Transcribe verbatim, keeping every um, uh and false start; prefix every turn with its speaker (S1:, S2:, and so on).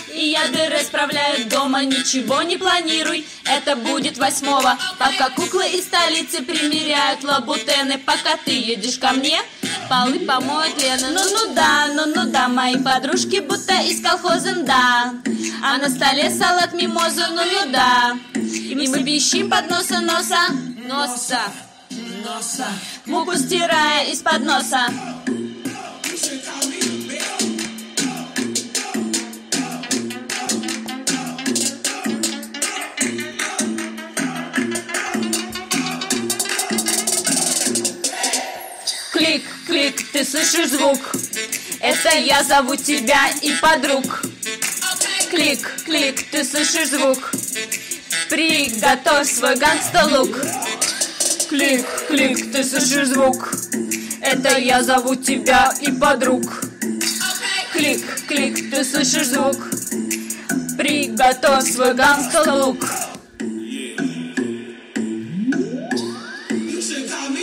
S1: и я дыры справляю дома. Ничего не планируй, это будет восьмого. Пока куклы из столицы примеряют лабутены, пока ты едешь ко мне, полы помоет Лена. Ну-ну да, ну-ну да, мои подружки будто из колхоза, да. А на столе салат мимоза, ну-ну да. И мы пищим под носа носа, носа, носа, муку стирая из-под носа. Клик, клик, ты слышишь звук? Это я зову тебя и подруг. Клик, клик, ты слышишь звук? Приготовь свой гангста-лук. Клик, клик, ты слышишь звук? Это я зову тебя и подруг. Клик, клик, ты слышишь звук? Приготовь свой гангста-лук.